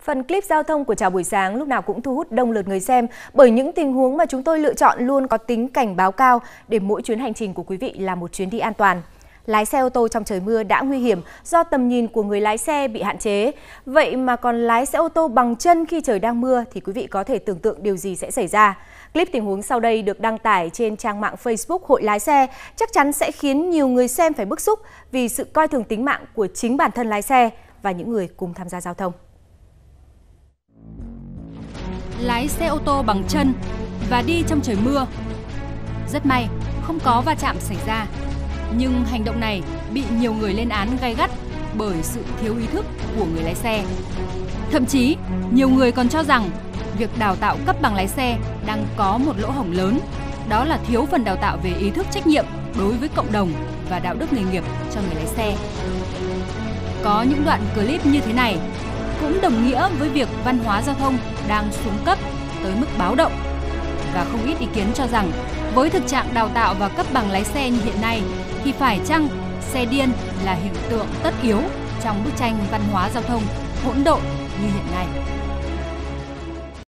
Phần clip giao thông của Chào buổi sáng lúc nào cũng thu hút đông lượt người xem bởi những tình huống mà chúng tôi lựa chọn luôn có tính cảnh báo cao để mỗi chuyến hành trình của quý vị là một chuyến đi an toàn. Lái xe ô tô trong trời mưa đã nguy hiểm do tầm nhìn của người lái xe bị hạn chế. Vậy mà còn lái xe ô tô bằng chân khi trời đang mưa thì quý vị có thể tưởng tượng điều gì sẽ xảy ra. Clip tình huống sau đây được đăng tải trên trang mạng Facebook Hội Lái Xe chắc chắn sẽ khiến nhiều người xem phải bức xúc vì sự coi thường tính mạng của chính bản thân lái xe và những người cùng tham gia giao thông. Lái xe ô tô bằng chân và đi trong trời mưa. Rất may không có va chạm xảy ra, nhưng hành động này bị nhiều người lên án gay gắt bởi sự thiếu ý thức của người lái xe. Thậm chí, nhiều người còn cho rằng việc đào tạo cấp bằng lái xe đang có một lỗ hổng lớn, đó là thiếu phần đào tạo về ý thức trách nhiệm đối với cộng đồng và đạo đức nghề nghiệp cho người lái xe. Có những đoạn clip như thế này cũng đồng nghĩa với việc văn hóa giao thông đang xuống cấp tới mức báo động. Và không ít ý kiến cho rằng với thực trạng đào tạo và cấp bằng lái xe như hiện nay thì phải chăng xe điên là hiện tượng tất yếu trong bức tranh văn hóa giao thông hỗn độn như hiện nay.